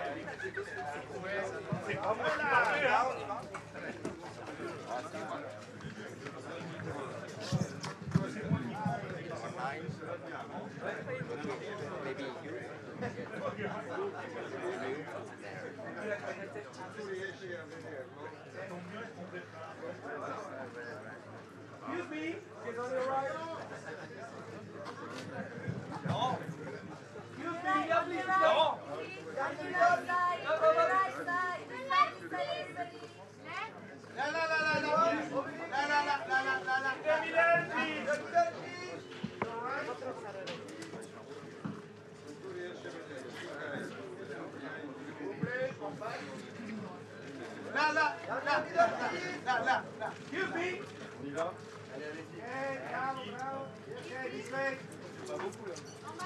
C'est pas moi qui parle, hein. Maybe you. Excuse me, is on your right? No. Excuse me, yeah, please. No. La la la la la. La la la la la la. Middle, please. Là, là, là, là, là, là, là. Excuse me. On y va. Allez, allez-y. Hey, bravo, bravo. Okay, this way. Pas beaucoup là.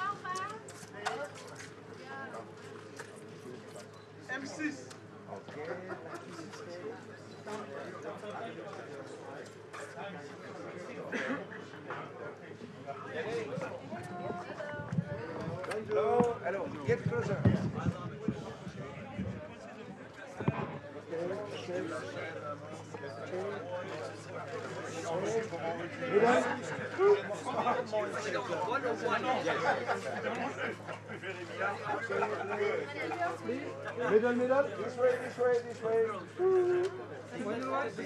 M6. Ok. Hello, hello, get closer. Middle, middle, this way, this way, this way. Okay,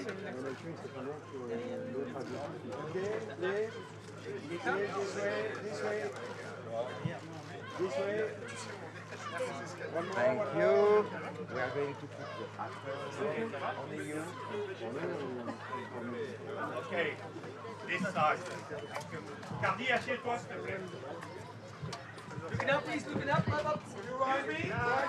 left. This way, this way. This way. One more, Thank one you. more. We are going to put the after only you. Okay, this side. Cardi, assieds-toi s'il te plaît. Look it up, please. Look it up. Up, up. You want me?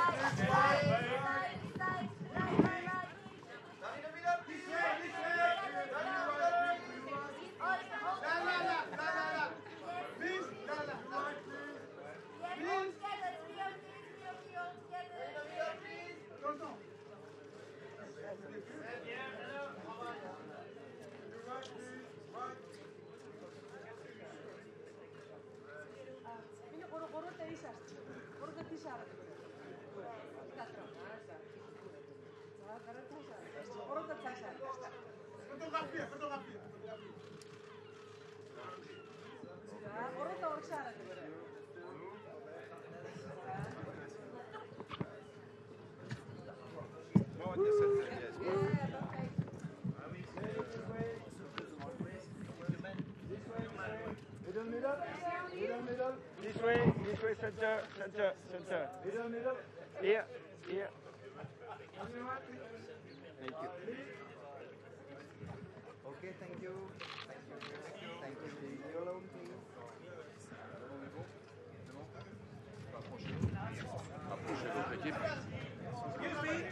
Fotografia, fotografia. Middle, middle, middle, middle. This way, center, center, center. Middle, middle. Here, here. Thank you. Okay, thank you. Thank you. Thank you. You alone, please. Approchez votre équipe. Excuse me.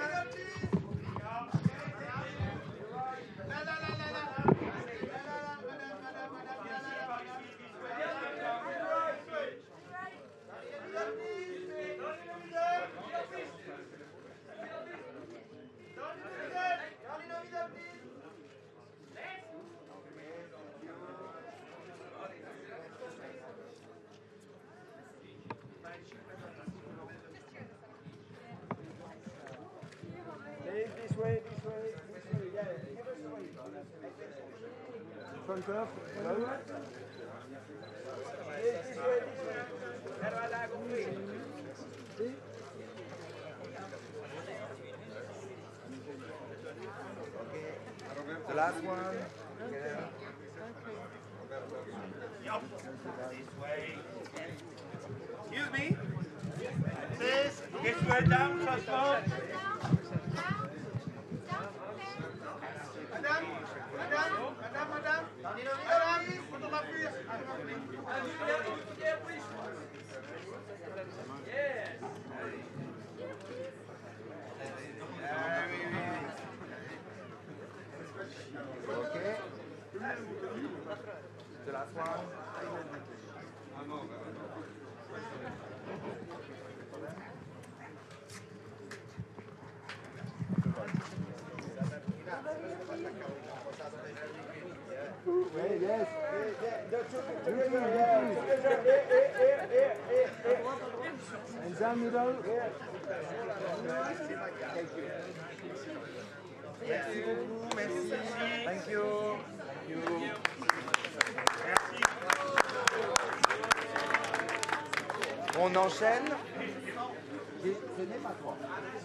This way, this way, this way. Yeah, give us the way. Front left. Hello. Yes, this way, this way. See? Okay. The last one. Yeah. Yup. This way. Excuse me. This. Get your head down, transport. Madame, madame, madame, madame. Madame, photographie. Yes. Okay. The last one. Yes, yes. Together, yeah. Together, Pizza middle. Yeah. Thank you. Merci beaucoup, merci. Thank you. Thank you. On enchaîne. Ce n'est pas toi.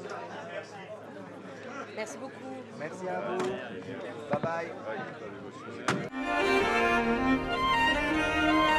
Merci beaucoup. Merci à vous. Bye bye.